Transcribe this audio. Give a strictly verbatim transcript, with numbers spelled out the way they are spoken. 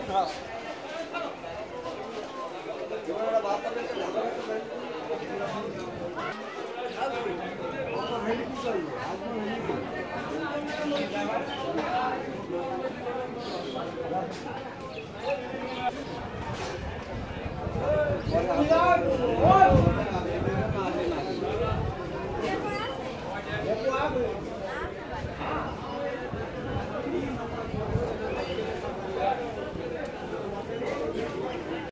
Hãy subscribe cho kênh Ghiền Mì Gõ để không bỏ lỡ những video hấp dẫn.